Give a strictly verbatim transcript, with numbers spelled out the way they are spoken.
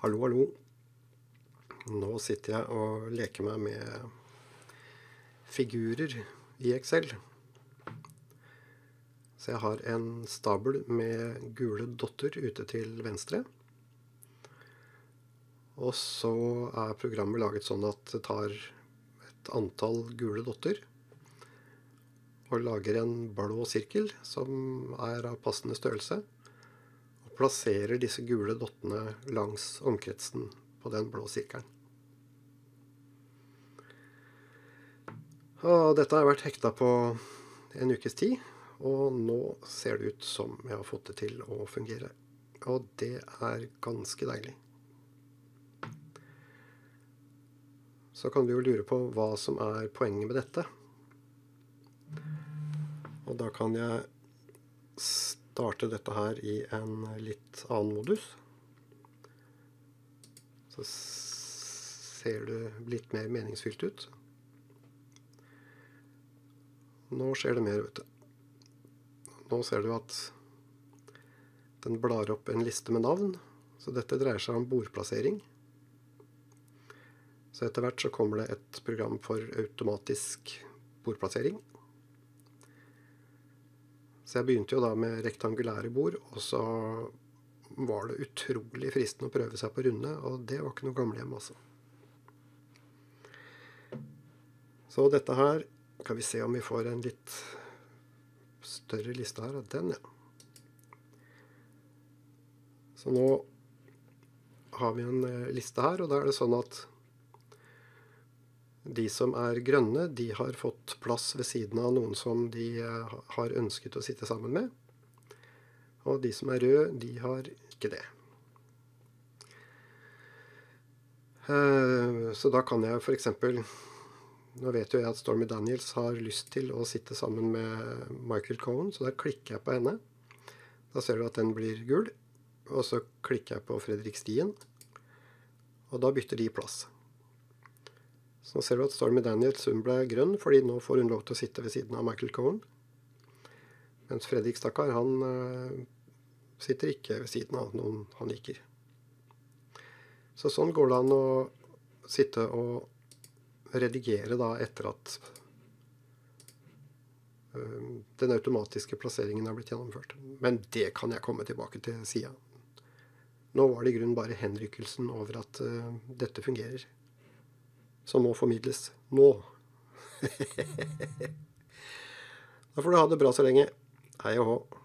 Hallo, hallo. Nå sitter jeg og leker meg med figurer i Excel. Så jeg har en stabel med gule dotter ute til venstre. Og så er programmet laget sånn at det tar et antall gule dotter og lager en blå sirkel som er av passende størrelse, og plasserer disse gule dottene langs omkretsen på den blå sirkelen. Og dette har vært hekta på en ukes tid, og nå ser det ut som jeg har fått det til å fungere. Og det er ganske deilig. Så kan du jo lure på hva som er poenget med dette. Og da kan jeg starte dette her i en litt annen modus. Så ser det litt mer meningsfylt ut. Nå skjer det mer, vet du. Nå ser du at den blar opp en liste med navn. Så dette dreier seg om bordplassering. Så etter hvert så kommer det et program for automatisk bordplassering. Så jeg begynte jo da med rektangulære bord, og så var det utrolig fristende å prøve seg på runde, og det var ikke noe gamlehjem, altså. Så dette her, kan vi se om vi får en litt større liste her av den, ja. Så nå har vi en liste her, og da er det sånn at de som er grønne, de har fått plass ved siden av noen som de har ønsket å sitte sammen med. Og de som er røde, de har ikke det. Så da kan jeg for eksempel, nå vet jo jeg at Stormy Daniels har lyst til å sitte sammen med Michael Cohen, så da klikker jeg på henne. Da ser du at den blir gul, og så klikker jeg på Fredrik Stien, og da bytter de plass. Så nå ser du at Stormy Daniels hun ble grønn, fordi nå får hun lov til å sitte ved siden av Michael Cohen. Mens Fredrik Stakkar, han uh, sitter ikke ved siden av noen han liker. Så sånn går det an å sitte og redigere da etter at uh, den automatiske plasseringen har blitt gjennomført. Men det kan jeg komme tilbake til siden. Nå var det i grunnen bare henrykkelsen over at uh, dette fungerer. Som må formidles nå. Da får du ha det bra så lenge. Hei og hå.